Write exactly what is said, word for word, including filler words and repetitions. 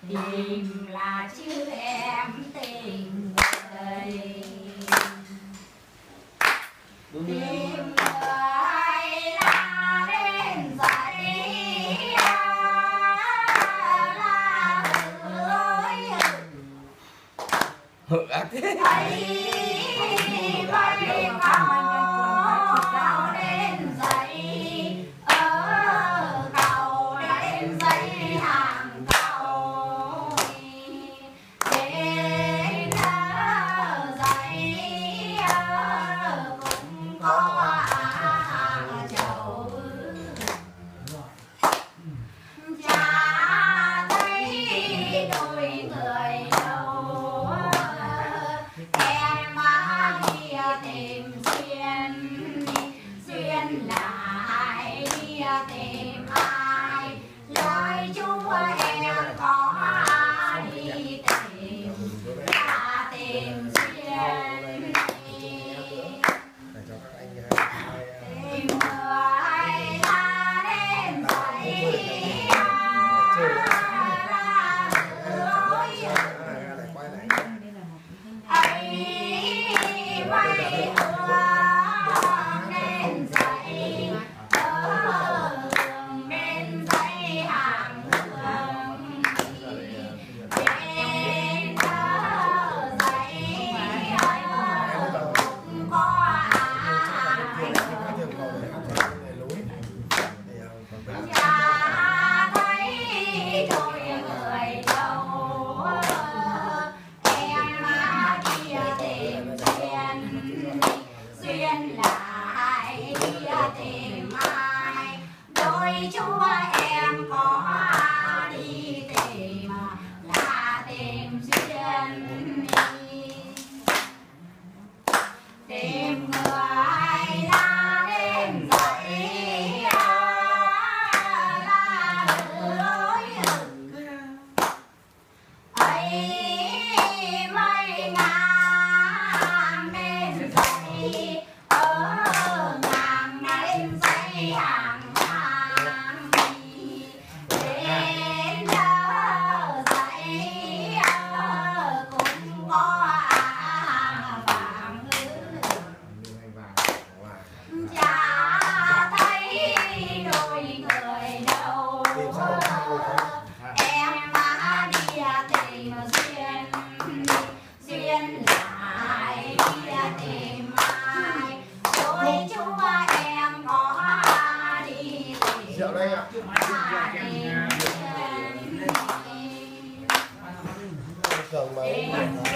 Tìm là chứ em tình người. Tìm người là đến dậy là ơi hự ác thế. thấy bay cao cao đến dậy ở cầu đến dậy hàng cầu đến dậy cũng có chầu cha thấy đôi người đâu em má đi tìm duyên duyên lại đi tìm ai lời chúa em có đi tìm là tìm duyên tìm người ta đến dậy ấy bay hướng đến dậy ở đường đến dậy hàng đường đến dậy ở cũng có ai cha thấy đôi người đâu em má đi tìm duyên duyên lại đi tìm ai đôi chúa em có đi tìm là tìm duyên tìm người là đến dậy là ơi ấy mây ngang đến dậy ở ngang đến dậy hàng hàng đến đâu dậy cũng có vàng cha thấy đôi người đâu em má đi tìm duyên duyên lại đi tìm ai đôi chúa em có đi tìm là tìm duyên. Chồng mà